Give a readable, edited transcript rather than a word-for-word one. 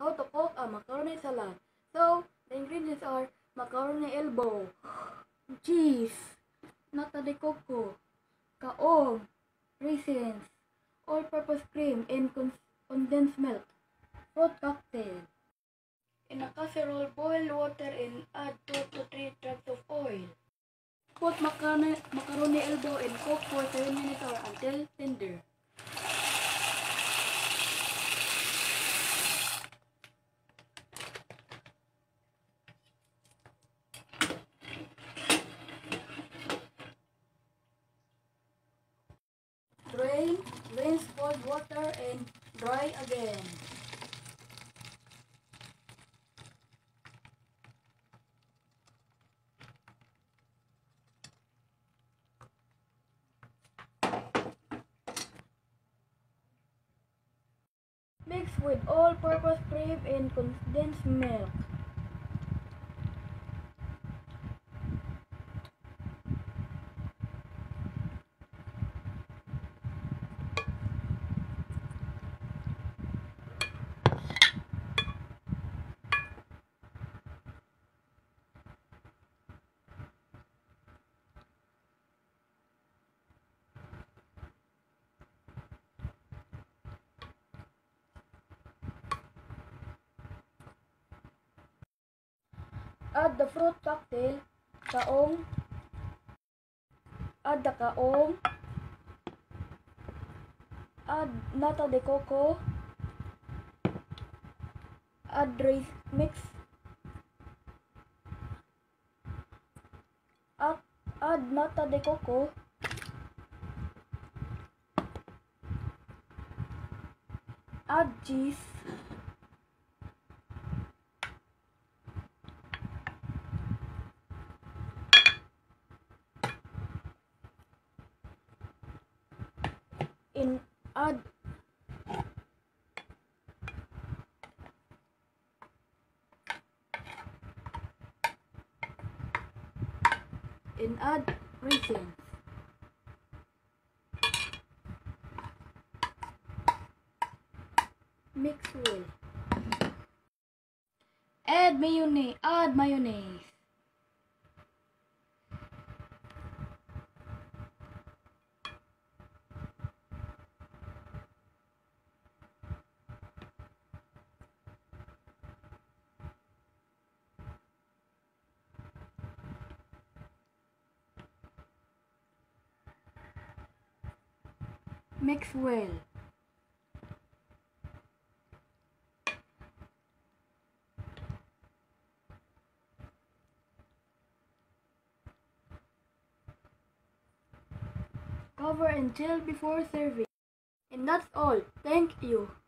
how to cook a macaroni salad. So, the ingredients are macaroni elbow, cheese, nata de coco, kaong, raisins, all-purpose cream, and condensed milk. Fruit cocktail. In a casserole, boil water and add 2 to 3 drops of oil. Put macaroni elbow and cook for 7 minutes or until tender. Drain, rinse cold water and dry again. Mix with all-purpose cream and condensed milk. Add the fruit cocktail, add the kaong, add nata de coco, add rice mix, add nata de coco, add cheese, add raisins. Mix well. Add mayonnaise. Mix well. Cover and chill before serving. And that's all. Thank you.